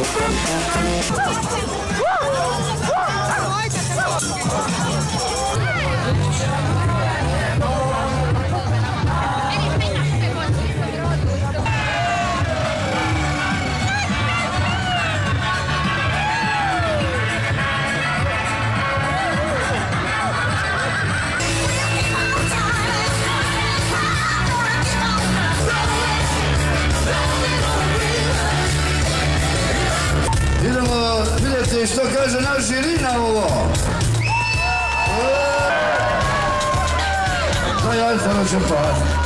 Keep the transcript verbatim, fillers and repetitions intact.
Idemo vidjeti što kaže naš žiri na ovo. Daj, ajde, samo ću pati.